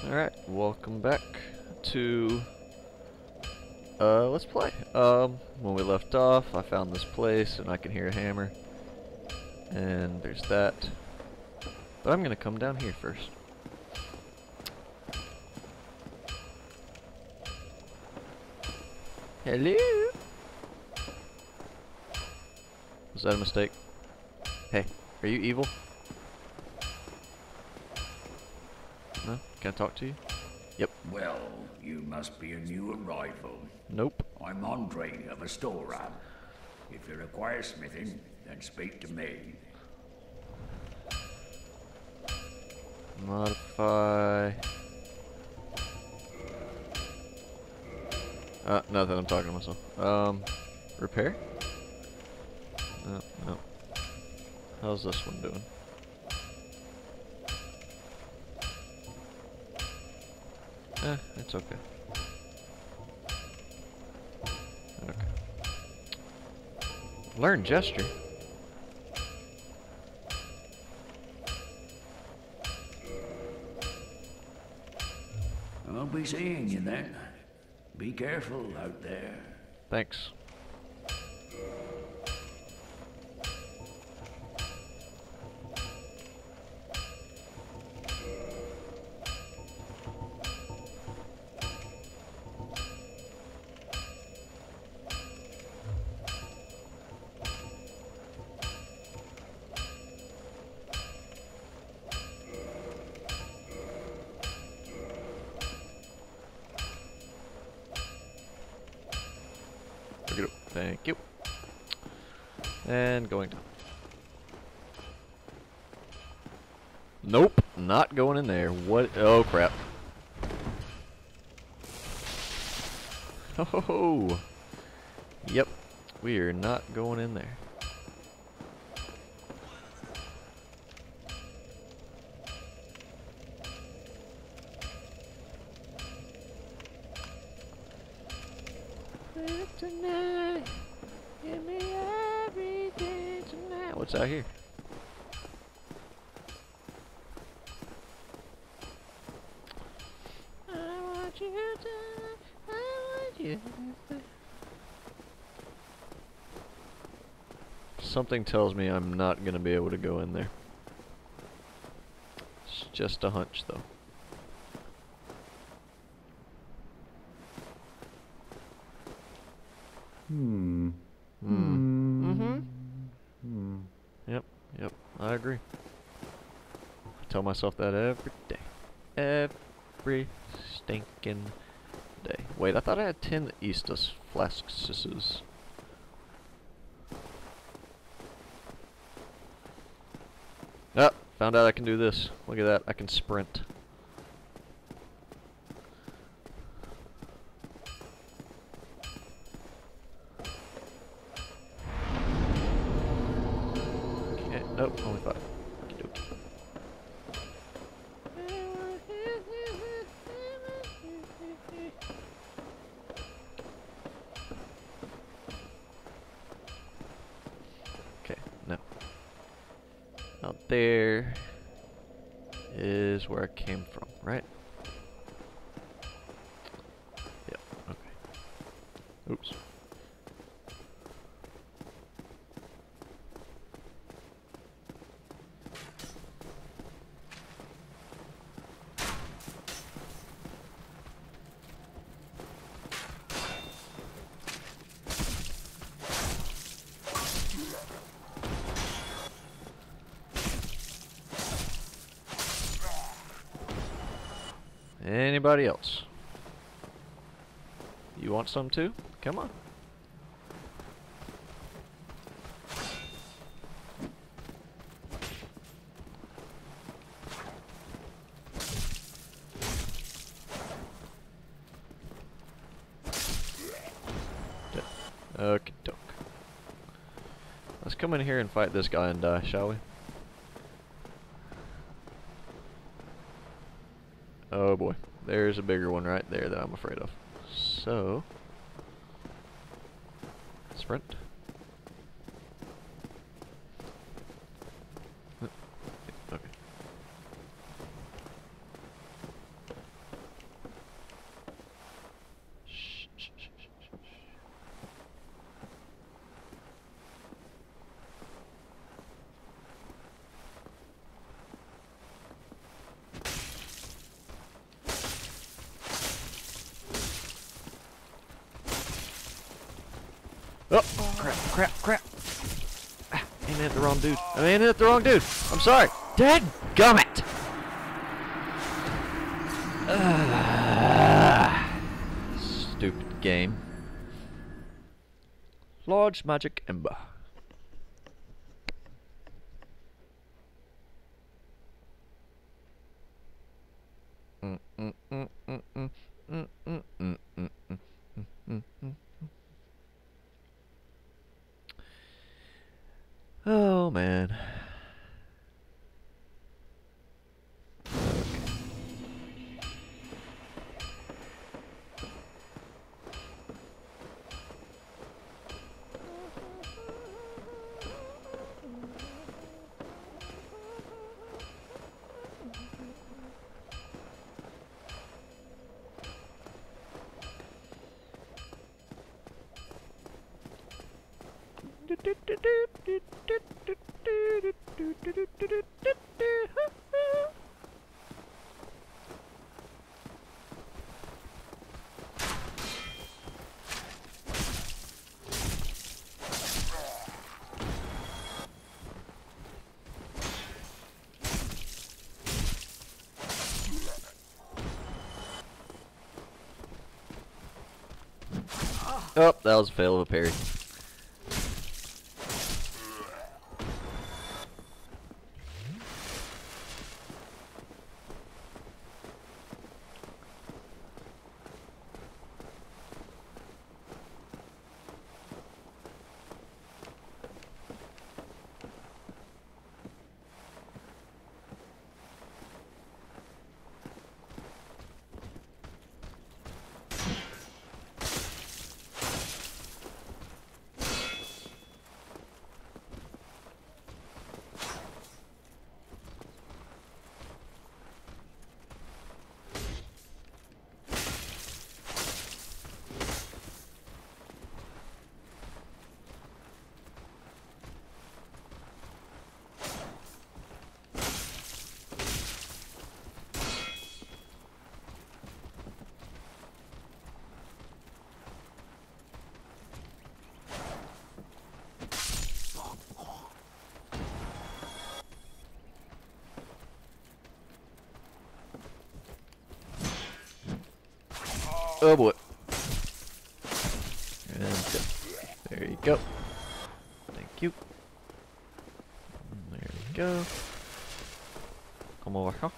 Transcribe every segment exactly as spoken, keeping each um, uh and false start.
Alright, welcome back to uh let's play. Um when we left off I found this place and I can hear a hammer. And there's that. But I'm gonna come down here first. Hello? Was that a mistake? Hey, are you evil? No? Can I talk to you? Yep. Well, you must be a new arrival. Nope. I'm Andre of Astora. If you require smithing, then speak to me. Modify. Uh, nothing, I'm talking to myself. Um, repair? No, no. How's this one doing? Eh, it's okay. Okay. Learn gesture. I'll be seeing you then. Be careful out there. Thanks. Thank you. And going down. Nope, not going in there. What? Oh crap. Oh, yep. We are not going in there. Tonight, give me everything tonight. What's out here? I want you to, I want you to. Something tells me I'm not gonna be able to go in there. It's just a hunch, though. Hmm. Hmm. Mm-hmm. Hmm. Yep. Yep. I agree. I tell myself that every day. Every stinking day. Wait, I thought I had ten Eastus flasks. Ah, found out I can do this. Look at that. I can sprint. Nope, only five. Okey-dokey. Okay, no. Out there is where I came from, right? Yep, okay. Oops. Anybody else? You want some too? Come on. Okie doke. Let's come in here and fight this guy and die, shall we? Oh boy. There's a bigger one right there that I'm afraid of. So, sprint. Okay. Oh, crap, crap, crap. Ah, aiming at the wrong dude. I'm aiming at the wrong dude. I'm sorry. Dadgummit! Ah, stupid game. Large magic ember. Mm, mm, mm, mm, mm, mm, mm, mm, mm, mm, mm, mm. Oh man. Oh, that was a fail of a parry. Oh boy. And go. There you go. Thank you. There you go. Come over here.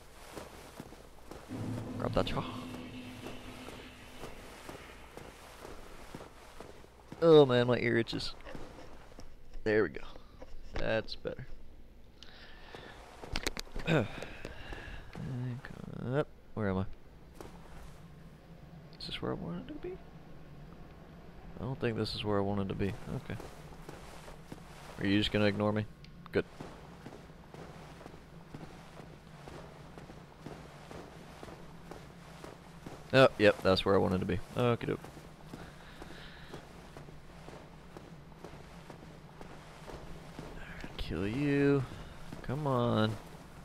Grab that chaw. Oh man, my ear itches. There we go. That's better. Up. Where am I? Is this where I wanted to be? I don't think this is where I wanted to be. Okay. Are you just gonna ignore me? Good. Oh, yep, that's where I wanted to be. Okie doke. Kill you. Come on.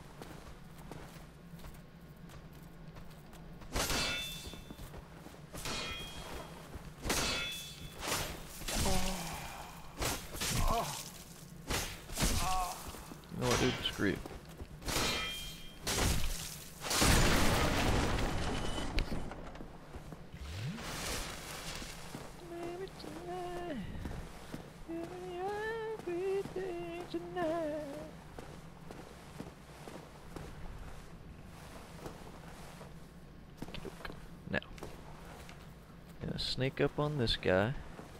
You know what, dude? Screw you. Now, gonna sneak up on this guy.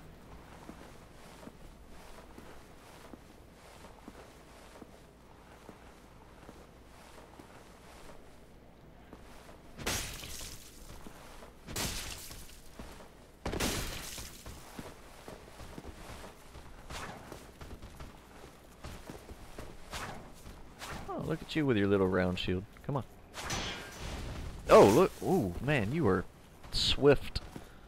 Oh, look at you with your little round shield. Come on. Oh, look. Ooh, man, you are swift.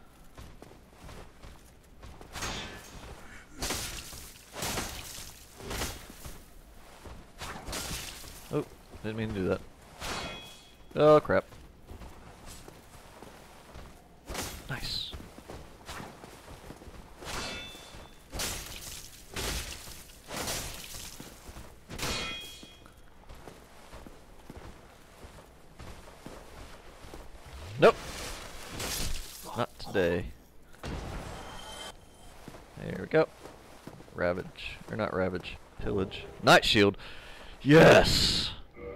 Oh, didn't mean to do that. Oh, crap. Nice. Nope. Not today. There we go. Ravage. Or not ravage. Pillage. Night shield. Yes!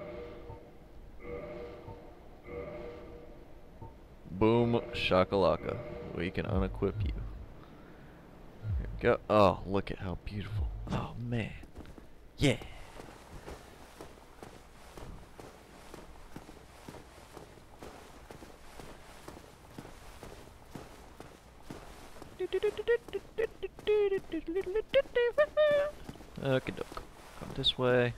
Boom shakalaka. We can unequip you. Here we go. Oh, look at how beautiful. Oh, man. Yeah. Okie doke. Come this way.